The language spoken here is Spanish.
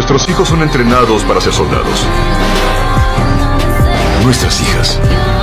Nuestros hijos son entrenados para ser soldados. Nuestras hijas